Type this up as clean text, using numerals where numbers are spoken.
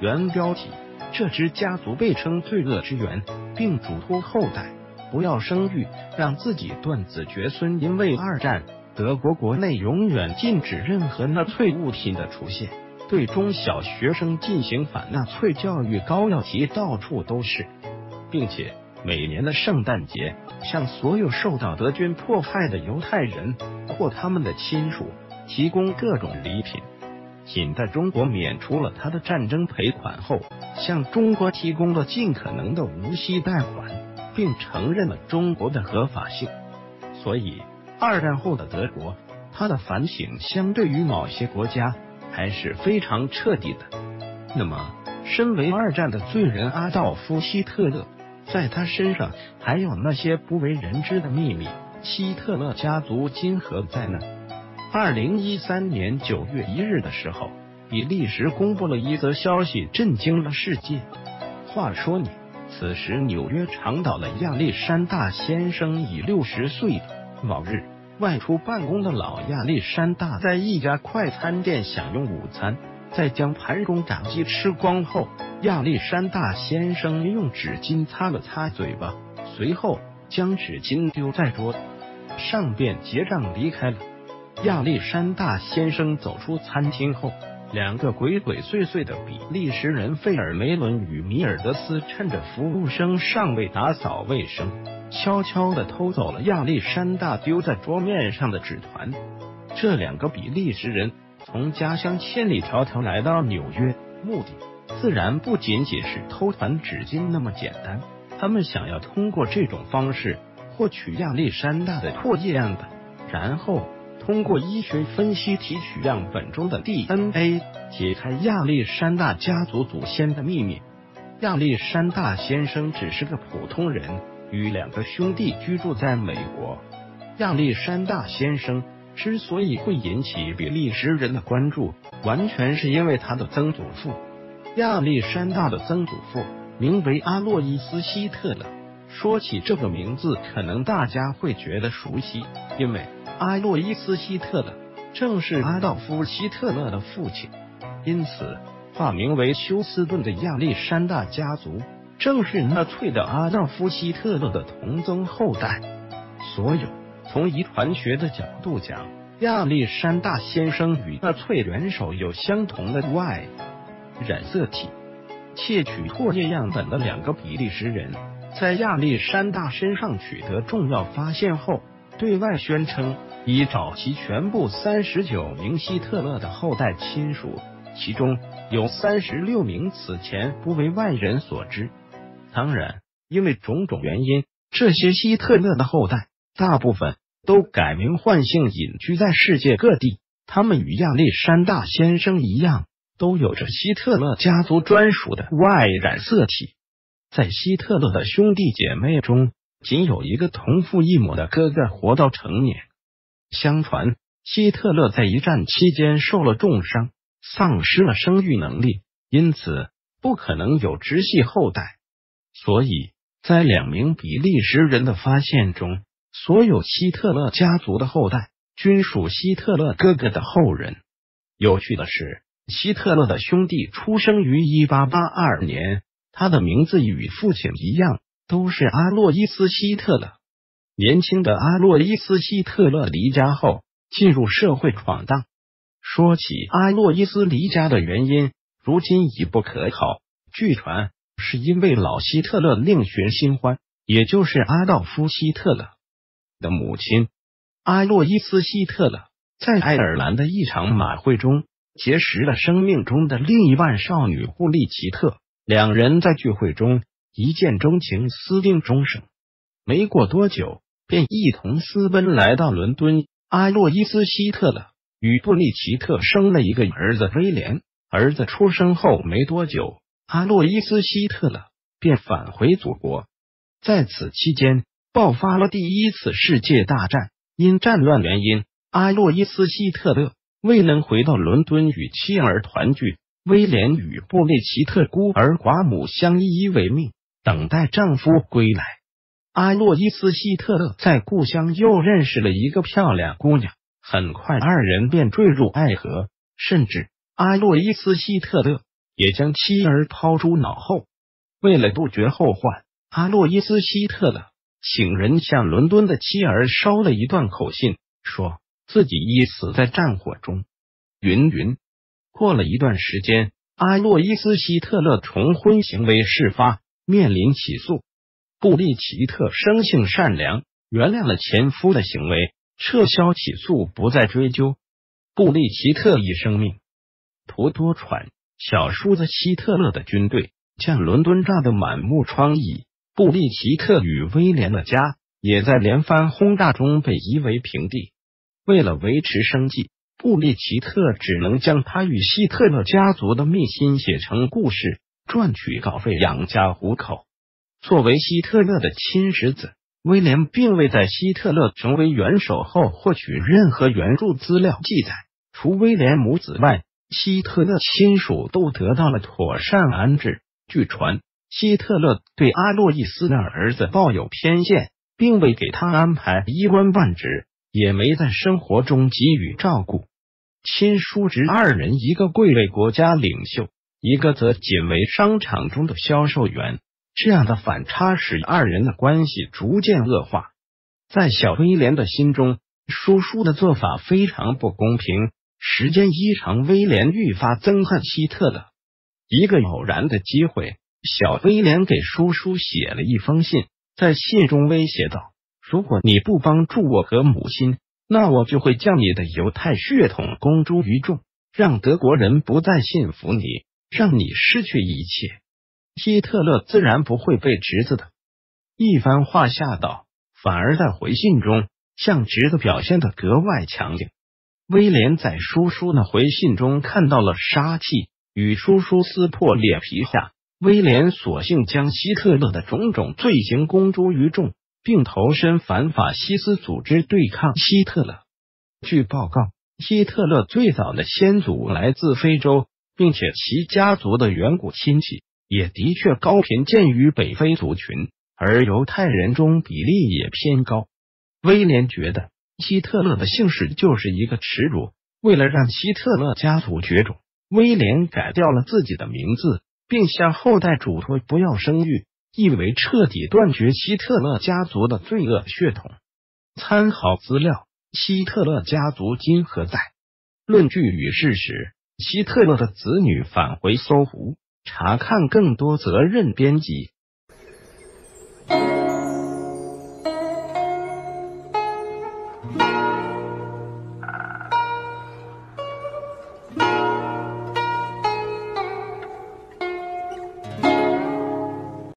原标题：这支家族被称罪恶之源，并嘱托后代不要生育，让自己断子绝孙。因为二战，德国国内永远禁止任何纳粹物品的出现，对中小学生进行反纳粹教育膏药题到处都是，并且每年的圣诞节向所有受到德军迫害的犹太人或他们的亲属提供各种礼品。仅在中国免除了他的战争赔款后，向中国提供了尽可能的无息贷款，并承认了中国的合法性。所以二战后的德国，他的反省相对于某些国家还是非常彻底的。那么身为二战的罪人阿道夫·希特勒，在他身上还有那些不为人知的秘密，希特勒家族今何在呢？2013年9月1日的时候，比利时公布了一则消息，震惊了世界。话说你，此时纽约长岛的亚历山大先生已60岁了。某日，外出办公的老亚历山大在一家快餐店享用午餐，在将盘中炸鸡吃光后，亚历山大先生用纸巾擦了擦嘴巴，随后将纸巾丢在桌上便结账离开了。亚历山大先生走出餐厅后，两个鬼鬼祟祟的比利时人费尔梅伦与米尔德斯趁着服务生尚未打扫卫生，悄悄地偷走了亚历山大丢在桌面上的纸团。这两个比利时人从家乡千里迢迢来到纽约，目的自然不仅仅是偷团纸巾那么简单，他们想要通过这种方式获取亚历山大的唾液样本，然后通过医学分析提取样本中的 DNA， 解开亚历山大家族祖先的秘密。亚历山大先生只是个普通人，与两个兄弟居住在美国。亚历山大先生之所以会引起比利时人的关注，完全是因为他的曾祖父。亚历山大的曾祖父名为阿洛伊斯·希特勒。说起这个名字，可能大家会觉得熟悉，因为阿洛伊斯·希特勒正是阿道夫·希特勒的父亲，因此化名为休斯顿的亚历山大家族正是纳粹的阿道夫·希特勒的同宗后代。所有从遗传学的角度讲，亚历山大先生与纳粹元首有相同的 Y 染色体。窃取唾液样本的两个比利时人在亚历山大身上取得重要发现后，对外宣称已找齐全部39名希特勒的后代亲属，其中有36名此前不为外人所知。当然，因为种种原因，这些希特勒的后代大部分都改名换姓，隐居在世界各地。他们与亚历山大先生一样，都有着希特勒家族专属的 Y 染色体。在希特勒的兄弟姐妹中，仅有一个同父异母的哥哥活到成年。相传，希特勒在一战期间受了重伤，丧失了生育能力，因此不可能有直系后代。所以，在2名比利时人的发现中，所有希特勒家族的后代均属希特勒哥哥的后人。有趣的是，希特勒的兄弟出生于1882年，他的名字与父亲一样，都是阿洛伊斯·希特勒。年轻的阿洛伊斯·希特勒离家后，进入社会闯荡。说起阿洛伊斯离家的原因，如今已不可考。据传是因为老希特勒另寻新欢，也就是阿道夫·希特勒的母亲阿洛伊斯·希特勒，在爱尔兰的一场马会中结识了生命中的另一半少女布利奇特，两人在聚会中一见钟情，私定终生。没过多久，便一同私奔来到伦敦。阿洛伊斯·希特勒与布利奇特生了一个儿子威廉。儿子出生后没多久，阿洛伊斯·希特勒便返回祖国。在此期间，爆发了第1次世界大战。因战乱原因，阿洛伊斯·希特勒未能回到伦敦与妻儿团聚。威廉与布利奇特孤儿寡母相依依为命，等待丈夫归来。阿洛伊斯·希特勒在故乡又认识了一个漂亮姑娘，很快二人便坠入爱河，甚至阿洛伊斯·希特勒也将妻儿抛诸脑后。为了杜绝后患，阿洛伊斯·希特勒请人向伦敦的妻儿捎了一段口信，说自己已死在战火中。过了一段时间，阿洛伊斯·希特勒重婚行为事发，面临起诉。布利奇特生性善良，原谅了前夫的行为，撤销起诉，不再追究。布利奇特一生命途多舛，小叔子希特勒的军队将伦敦炸得满目疮痍。布利奇特与威廉的家也在连番轰炸中被夷为平地。为了维持生计，布利奇特只能将他与希特勒家族的密信写成故事，赚取稿费养家糊口。作为希特勒的亲侄子，威廉并未在希特勒成为元首后获取任何援助资料记载。除威廉母子外，希特勒亲属都得到了妥善安置。据传，希特勒对阿洛伊斯的儿子抱有偏见，并未给他安排一官半职，也没在生活中给予照顾。亲叔侄二人，一个贵为国家领袖，一个则仅为商场中的销售员，这样的反差使二人的关系逐渐恶化。在小威廉的心中，叔叔的做法非常不公平。时间一长，威廉愈发憎恨希特勒。一个偶然的机会，小威廉给叔叔写了一封信，在信中威胁道：如果你不帮助我和母亲，那我就会将你的犹太血统公诸于众，让德国人不再信服你，让你失去一切。希特勒自然不会被侄子的一番话吓到，反而在回信中向侄子表现得格外强硬。威廉在叔叔的回信中看到了杀气，与叔叔撕破脸皮下，威廉索性将希特勒的种种罪行公诸于众，并投身反法西斯组织对抗希特勒。据报告，希特勒最早的先祖来自非洲，并且其家族的远古亲戚也的确高频见于北非族群，而犹太人中比例也偏高。威廉觉得希特勒的姓氏就是一个耻辱，为了让希特勒家族绝种，威廉改掉了自己的名字，并向后代嘱托不要生育，意为彻底断绝希特勒家族的罪恶血统。参考资料：希特勒家族今何在？论据与事实。希特勒的子女返回搜狐，查看更多责任编辑。